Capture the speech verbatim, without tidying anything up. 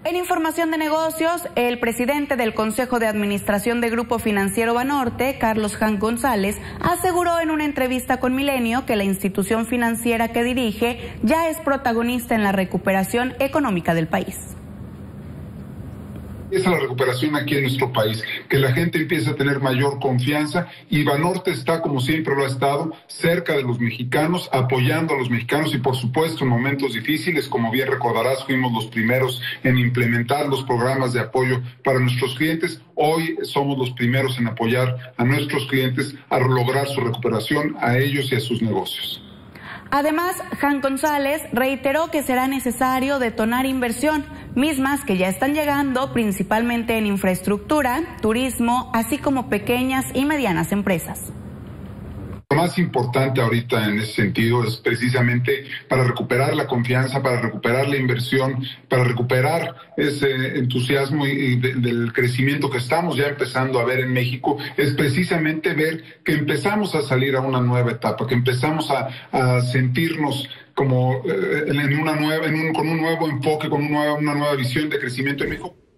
En información de negocios, el presidente del Consejo de Administración de Grupo Financiero Banorte, Carlos Hank González, aseguró en una entrevista con Milenio que la institución financiera que dirige ya es protagonista en la recuperación económica del país. Empieza la recuperación aquí en nuestro país, que la gente empiece a tener mayor confianza y Banorte está, como siempre lo ha estado, cerca de los mexicanos, apoyando a los mexicanos y por supuesto en momentos difíciles, como bien recordarás, fuimos los primeros en implementar los programas de apoyo para nuestros clientes. Hoy somos los primeros en apoyar a nuestros clientes a lograr su recuperación, a ellos y a sus negocios. Además, Hank González reiteró que será necesario detonar inversión, mismas que ya están llegando principalmente en infraestructura, turismo, así como pequeñas y medianas empresas. Lo más importante ahorita en ese sentido es precisamente para recuperar la confianza, para recuperar la inversión, para recuperar ese entusiasmo y, y de, del crecimiento que estamos ya empezando a ver en México, es precisamente ver que empezamos a salir a una nueva etapa, que empezamos a, a sentirnos como eh, en una nueva, en un, con un nuevo enfoque, con una nueva, una nueva visión de crecimiento en México.